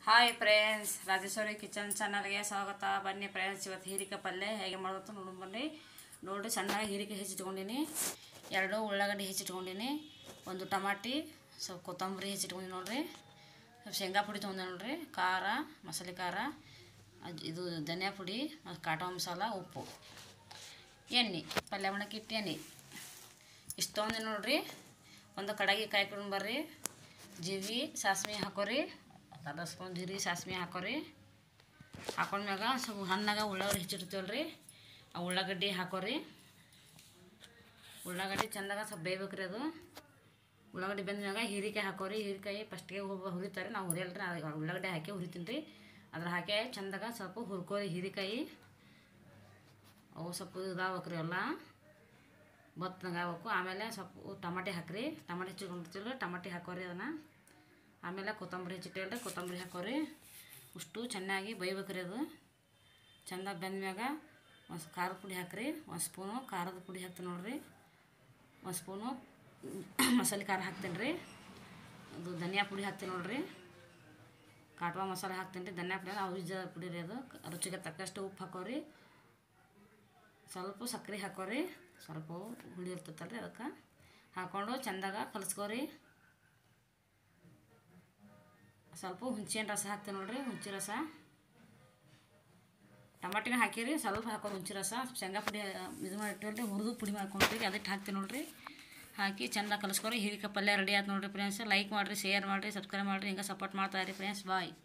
Hi friends, Rajeshwari kitchen ಚಾನಲ್ಗೆ ಸ್ವಾಗತ. ಬನ್ನಿ ಫ್ರೆಂಡ್ಸ್, ಇವತ್ತು ಹೀರಿಕಾಯಿ ಪಲ್ಯ ಹೇಗೆ ಮಾಡೋದು ನೋಡೋಣ ಬನ್ನಿ. ನೋಡಿ, ಸಣ್ಣಗೆ ಹೀರಿಕಾಯಿ ಹೆಚ್ಚಿಟ್ಕೊಂಡಿನಿ, 2 ಉಳ್ಳಾಗಡ್ಡಿ ಹೆಚ್ಚಿಟ್ಕೊಂಡಿನಿ, 1 ಟಮಾಟಿ, ಸ್ವಲ್ಪ ಕೊತ್ತಂಬರಿ ಹೆಚ್ಚಿಟ್ಕೊಂಡು ನೋಡಿರಿ, ಸ್ವಲ್ಪ ಶೇಂಗಾ ಪುಡಿ ತೊಗೊಂಡೆ ನೋಡಿರಿ, ಖಾರ, ಮಸಾಲೆ ಖಾರ, ಇದು ಧನಿಯಾ ಪುಡಿ, ಕಾಟ ಮಸಾಲ, ಉಪ್ಪು, ಎಣ್ಣೆ, ಪಲ್ಯ ಮಾಡಕ್ಕೆ ಇಟ್ಟು ಎಣ್ಣೆ ಇಷ್ಟು ತೊಗೊಂಡೆ ನೋಡಿರಿ. ಒಂದು ಕಡೆಗೆ ಕಾಯ್ಕೊಂಡು ಬರ್ರಿ, ಜೀರಿಗೆ ಸಾಸಿವೆ ಹಾಕೋರಿ, ಅರ್ಧ ಸ್ಪೂನ್ ಜೀರಿಗೆ ಸಾಸಿವೆ ಹಾಕೋರಿ. ಹಾಕೊಂಡ್ಮ್ಯಾಗ ಸ್ವಲ್ಪ ಹಣ್ಣಾಗ ಉಳ್ಳಾಗಡ್ಡಿ ಹೆಚ್ಚಿಡ್ತೀವಲ್ರಿ, ಆ ಉಳ್ಳಾಗಡ್ಡಿ ಹಾಕೋರಿ. ಉಳ್ಳಾಗಡ್ಡಿ ಚೆಂದಾಗ ಸ್ವಲ್ಪ ಬೇಯ್ಬೇಕ್ರಿ. ಅದು ಉಳ್ಳಾಗಡ್ಡಿ ಬೆಂದ್ಮ್ಯಾಗ ಹೀರಿಕಾಯಿ ಹಾಕೋರಿ. ಹೀರಿಕಾಯಿ ಫಸ್ಟಿಗೆ ಹುರಿತಾರೆ, ನಾವು ಹುರಿಯಲ್ರಿ, ಉಳ್ಳಾಗಡ್ಡಿ ಹಾಕಿ ಹುರಿತೀನಿ ರೀ. ಅದ್ರ ಹಾಕಿ ಚೆಂದಾಗ ಸ್ವಲ್ಪ ಹುರ್ಕೋರಿ ಹೀರಿಕಾಯಿ. ಅವು ಸ್ವಲ್ಪ ಇದಾಗ್ಬೇಕ್ರಿ, ಎಲ್ಲ ಬತ್ತಂಗೆ ಆಗ್ಬೇಕು. ಆಮೇಲೆ ಸ್ವಲ್ಪ ಟಮಾಟಿ ಹಾಕಿರಿ, ಟಮಾಟಿ ಹೆಚ್ಚಿಟ್ಕೊಂಡಿರ್ತೀವಿ, ಟಮಾಟಿ ಹಾಕೋರಿ. ಅದನ್ನು ಆಮೇಲೆ ಕೊತ್ತಂಬರಿ ಹೆಚ್ಚಿಟ್ಟಿಲ್ರಿ, ಕೊತ್ತಂಬರಿ ಹಾಕೋರಿ. ಅಷ್ಟು ಚೆನ್ನಾಗಿ ಬೇಯ್ಬೇಕ್ರಿ. ಅದು ಚೆಂದ ಬೆಂದ್ಮ್ಯಾಗ ಒಂದು ಖಾರದ ಪುಡಿ ಹಾಕಿರಿ, 1 ಸ್ಪೂನು ಖಾರದ ಪುಡಿ ಹಾಕ್ತೀನಿ ನೋಡಿರಿ, 1 ಸ್ಪೂನು ಮಸಾಲೆ ಖಾರ ಹಾಕ್ತೀನಿ ರೀ. ಅದು ಧನಿಯಾ ಪುಡಿ ಹಾಕ್ತೀನಿ ನೋಡಿರಿ, ಕಾಟುವ ಮಸಾಲೆ ಹಾಕ್ತೀನಿ ರೀ. ಧನಿಯಾ ಪುಡಿ ಅವಿಜ ಪುಡಿ ರೀ. ಅದು ರುಚಿಗೆ ತಕ್ಕಷ್ಟು ಉಪ್ಪು ಹಾಕೋರಿ, ಸ್ವಲ್ಪ ಸಕ್ಕರೆ ಹಾಕೋರಿ, ಸ್ವಲ್ಪ ಹುಳಿ ಇರ್ತೈತಲ್ರಿ, ಅದಕ್ಕೆ ಹಾಕ್ಕೊಂಡು ಚೆಂದಾಗ ಕಲಿಸ್ಕೋರಿ. ಸ್ವಲ್ಪ ಹುಂಚಿನ ರಸ ಹಾಕ್ತೀನಿ ನೋಡಿರಿ, ಹುಂಚಿ ರಸ, ಟಮಾಟಿನ ಹಾಕಿರಿ, ಸ್ವಲ್ಪ ಹಾಕೋರಿ ಹುಂಚಿ ರಸ, ಶೇಂಗಾ ಪುಡಿ ಇದು ಮಾಡಿಟ್ಟಿವಲ್ರಿ, ಹುರಿದು ಪುಡಿ ಮಾಡ್ಕೊಂಡಿರಿ, ಅದಕ್ಕೆ ಹಾಕ್ತೀನಿ ನೋಡಿರಿ. ಹಾಕಿ ಚೆಂದ ಕಲಿಸ್ಕೊರಿ. ಹೀರಿಕಾಯಿ ಪಲ್ಯ ರೆಡಿ ಆಯ್ತು ನೋಡಿರಿ ಫ್ರೆಂಡ್ಸ್. ಲೈಕ್ ಮಾಡಿರಿ, ಶೇರ್ ಮಾಡಿರಿ, ಸಬ್ಸ್ಕ್ರೈಬ್ ಮಾಡಿರಿ, ಹಿಂಗೆ ಸಪೋರ್ಟ್ ಮಾಡ್ತಾ ಇರಿ ಫ್ರೆಂಡ್ಸ್. ಬಾಯ್.